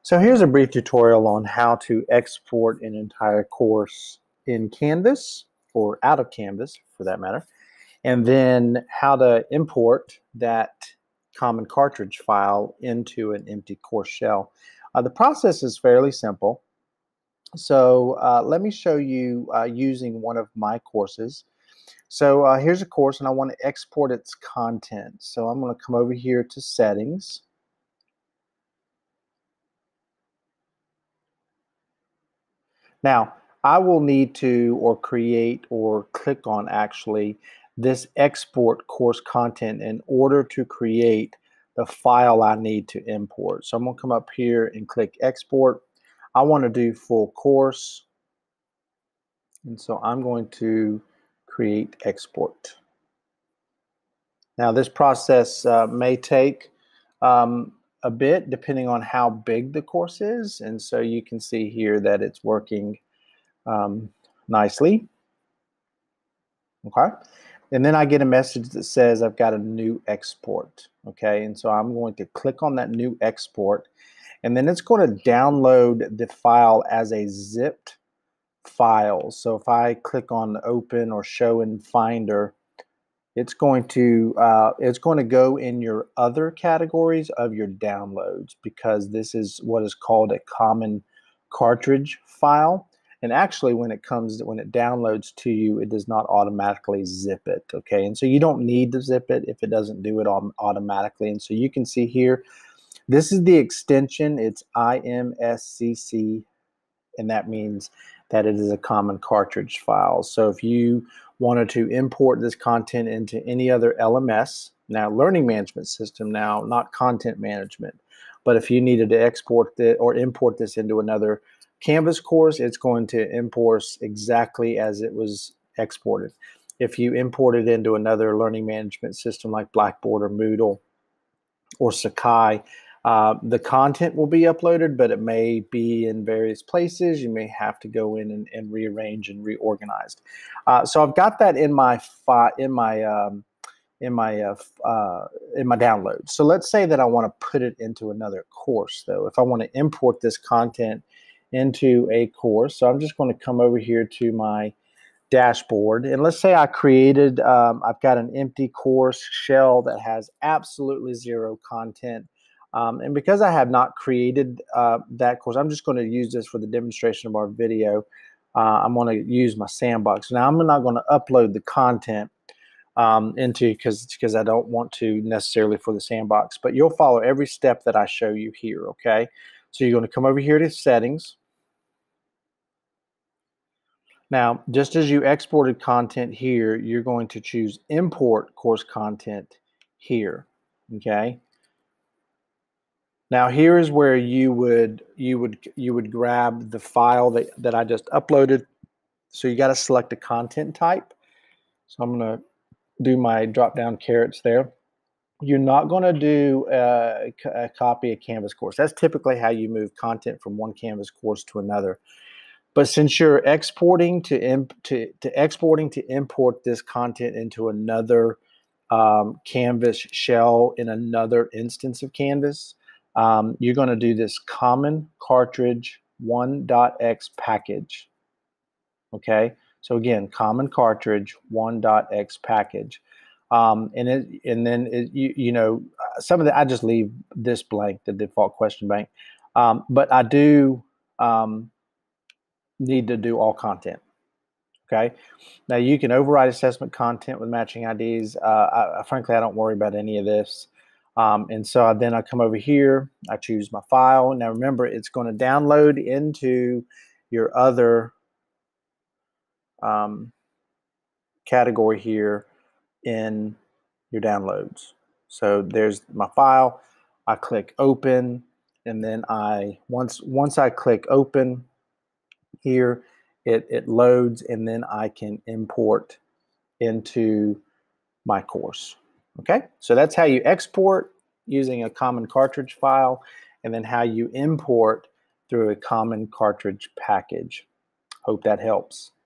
So here's a brief tutorial on how to export an entire course in Canvas or out of Canvas for that matter, and then how to import that common cartridge file into an empty course shell. The process is fairly simple. So let me show you using one of my courses. So here's a course and I want to export its content. So I'm going to come over here to Settings. Now, I will need to or create or click on actually this export course content in order to create the file I need to import. So I'm going to come up here and click export. I want to do full course. And so I'm going to create export. Now this process may take a bit depending on how big the course is, and so you can see here that it's working nicely. Okay, and then I get a message that says I've got a new export. Okay, and so I'm going to click on that new export, and then it's going to download the file as a zipped file. So if I click on open or show in Finder, it's going to go in your other categories of your downloads, because this is what is called a common cartridge file. And actually, when it downloads to you, it does not automatically zip it. Okay, and so you don't need to zip it if it doesn't do it automatically. And so you can see here, this is the extension. It's IMSCC, and that means that it is a common cartridge file. So if you wanted to import this content into any other LMS, now learning management system, now not content management, but if you needed to export it or import this into another Canvas course, it's going to import exactly as it was exported. If you import it into another learning management system like Blackboard or Moodle or Sakai, the content will be uploaded, but it may be in various places. You may have to go in and rearrange and reorganize. So I've got that in my download. So let's say that I want to put it into another course, though. If I want to import this content into a course, so I'm just going to come over here to my dashboard, and let's say I created, I've got an empty course shell that has absolutely zero content. And because I have not created that course, I'm just going to use this for the demonstration of our video. I'm going to use my sandbox. Now I'm not going to upload the content because I don't want to necessarily for the sandbox, but you'll follow every step that I show you here. Okay, so you're going to come over here to Settings. Now, just as you exported content here, you're going to choose Import Course Content here. Okay. Now here is where you would grab the file that I just uploaded. So you got to select a content type. So I'm going to do my drop down carrots there. You're not going to do a copy of Canvas course. That's typically how you move content from one Canvas course to another. But since you're exporting to import this content into another Canvas shell in another instance of Canvas, you're going to do this common cartridge 1.x package. Okay, so again, common cartridge 1.x package, some of the I just leave this blank, the default question bank, but I do need to do all content. Okay, now you can override assessment content with matching IDs. Frankly, I don't worry about any of this. And so then I come over here, I choose my file. Now remember, it's going to download into your other category here in your downloads. So there's my file. I click open, and then once I click open here, it loads, and then I can import into my course. Okay, so that's how you export using a common cartridge file, and then how you import through a common cartridge package. Hope that helps.